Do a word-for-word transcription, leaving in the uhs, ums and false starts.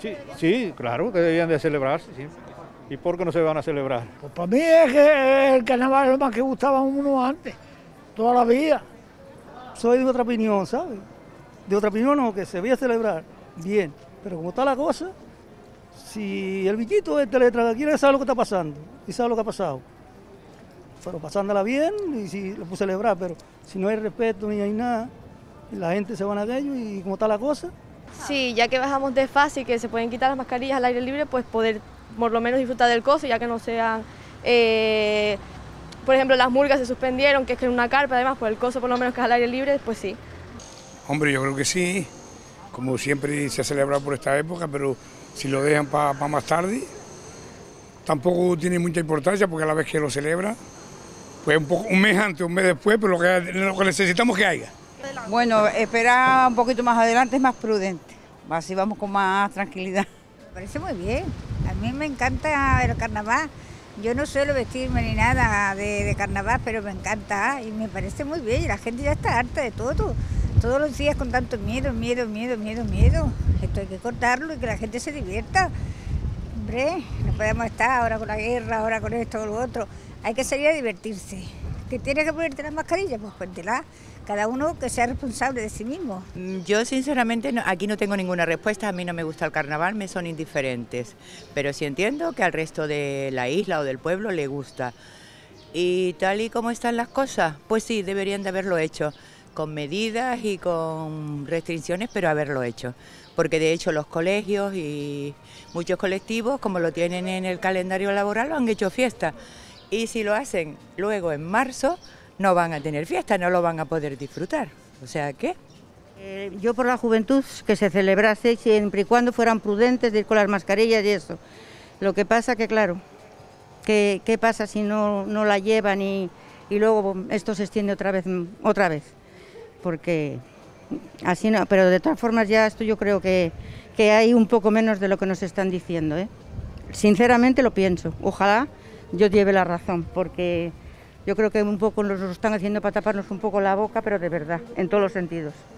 Sí, sí, claro que debían de celebrarse, sí. ¿Y por qué no se van a celebrar? Pues para mí es que el carnaval es lo más que gustaba a uno antes, toda la vida. Soy de otra opinión, ¿sabes? De otra opinión no, que se vaya a celebrar, bien. Pero como está la cosa, si el bichito este le traga, quiere saber lo que está pasando y sabe lo que ha pasado. Pero pasándola bien y si lo puedo celebrar, pero si no hay respeto ni hay nada, la gente se van a aquello y como está la cosa. Sí, ya que bajamos de fase y que se pueden quitar las mascarillas al aire libre, pues poder por lo menos disfrutar del coso, ya que no sean, eh, por ejemplo, las murgas se suspendieron, que es que en una carpa, además, por el coso por lo menos que es al aire libre, pues sí. Hombre, yo creo que sí, como siempre se ha celebrado por esta época, pero si lo dejan para pa más tarde, tampoco tiene mucha importancia porque a la vez que lo celebra, pues un, poco, un mes antes, un mes después, pero lo que, lo que necesitamos que haya. Bueno, esperar un poquito más adelante es más prudente, así vamos con más tranquilidad. Me parece muy bien, a mí me encanta el carnaval, yo no suelo vestirme ni nada de, de carnaval, pero me encanta y me parece muy bien y la gente ya está harta de todo, todos los días con tanto miedo, miedo, miedo, miedo, miedo, esto hay que cortarlo y que la gente se divierta. Hombre, no podemos estar ahora con la guerra, ahora con esto o lo otro, hay que salir a divertirse. ¿Que tienes que ponerte las mascarillas? Pues póntela. Cada uno que sea responsable de sí mismo. Yo sinceramente no, aquí no tengo ninguna respuesta, a mí no me gusta el carnaval, me son indiferentes, pero sí entiendo que al resto de la isla o del pueblo le gusta. Y tal y como están las cosas, pues sí, deberían de haberlo hecho, con medidas y con restricciones, pero haberlo hecho. Porque de hecho los colegios y muchos colectivos, como lo tienen en el calendario laboral, lo han hecho fiesta. Y si lo hacen luego en marzo, no van a tener fiesta, no lo van a poder disfrutar. O sea, ¿qué? Eh, yo por la juventud que se celebrase siempre y cuando fueran prudentes de ir con las mascarillas y eso. Lo que pasa que, claro, ¿qué, qué pasa si no, no la llevan y, y luego esto se extiende otra vez, otra vez? Porque así no, pero de todas formas ya esto yo creo que, que hay un poco menos de lo que nos están diciendo, ¿eh? Sinceramente lo pienso, ojalá yo lleve la razón, porque yo creo que un poco nos lo están haciendo para taparnos un poco la boca, pero de verdad, en todos los sentidos.